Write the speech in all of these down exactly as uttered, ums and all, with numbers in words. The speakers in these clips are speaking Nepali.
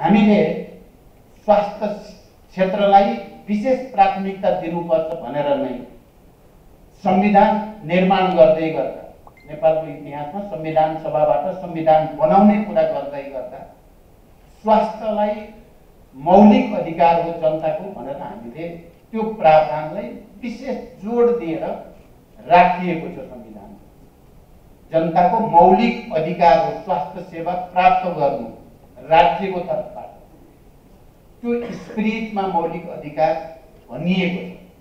हामीले स्वास्थ्य क्षेत्रलाई विशेष प्राथमिकता दिनुपर्छ भनेर नै संविधान निर्माण गर्दै गर्दा नेपालको इतिहासमा संविधान सभाबाट संविधान बनाउने कुरा गर्दै गर्दा स्वास्थ्यलाई मौलिक अधिकार हो जनताको भनेर हामीले त्यो प्रावधानलाई विशेष जोड दिएर राखिएको छ। संविधान जनताको मौलिक अधिकार हो स्वास्थ्य सेवा प्राप्त गर्नु राज्यको तर्फबाट, त्यो स्पिरिटमा मौलिक अधिकार भनिएको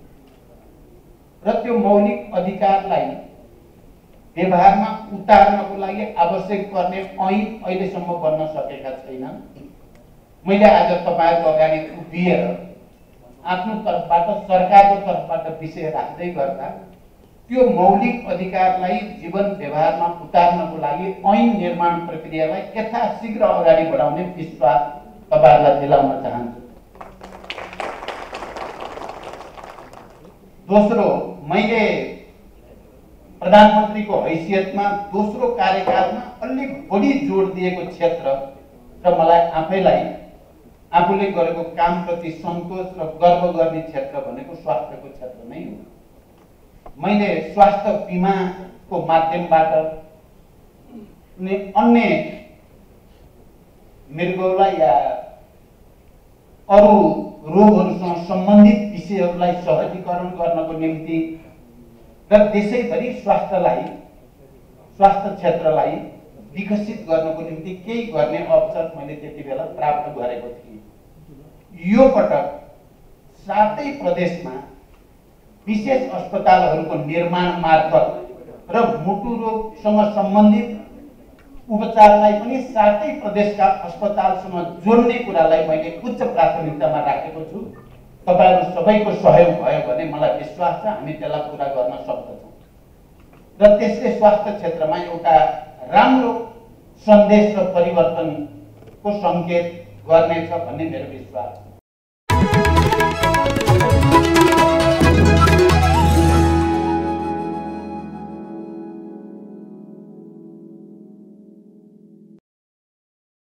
छ र त्यो मौलिक अधिकारलाई व्यवहारमा उतार्नको लागि आवश्यक पर्ने ऐन अहिलेसम्म बन्न सकेका छैनन्। मैले आज तपाईहरुको अगाडि उभिएर आफ्नो तर्फबाट सरकारको तर्फबाट विषय राख्दै गर्दा त्यो मौलिक अधिकारलाई जीवन व्यवहारमा उतार्नको लागि ऐन निर्माण प्रक्रियालाई यथाशीघ्र अगाडि बढाउने विश्वास तपाईहरुलाई दिलाउन चाहन्छु। दोस्रो, मैले प्रधानमन्त्रीको हैसियतमा दोस्रो कार्यकालमा अलिक बढी जोड दिएको क्षेत्र र मलाई आफैलाई आफूले गरेको कामप्रति सन्तोष र गर्व गर्ने क्षेत्र भनेको स्वास्थ्यको क्षेत्र नै हो। मैले स्वास्थ्य बीमाको माध्यमबाट कुनै अन्य मृगौला या अरू रोगहरूसँग सम्बन्धित विषयहरूलाई सहजीकरण गर्नको निम्ति र देशैभरि स्वास्थ्यलाई स्वास्थ्य क्षेत्रलाई विकसित गर्नको निम्ति केही गर्ने अवसर मैले त्यति बेला प्राप्त गरेको थिएँ। यो पटक सातै प्रदेशमा विशेष अस्पतालहरूको निर्माण मार्फत र मुटु रोगसँग सम्बन्धित उपचारलाई पनि सातै प्रदेशका अस्पतालसँग जोड्ने कुरालाई मैले उच्च प्राथमिकतामा राखेको छु। तपाईहरु सबैको सहयोग भयो भने मलाई विश्वास छ हामी त्यसलाई पूरा गर्न सक्छौं र त्यसले स्वास्थ्य क्षेत्रमा एउटा राम्रो सन्देश र परिवर्तनको संकेत गर्नेछ भन्ने मेरो विश्वास छ।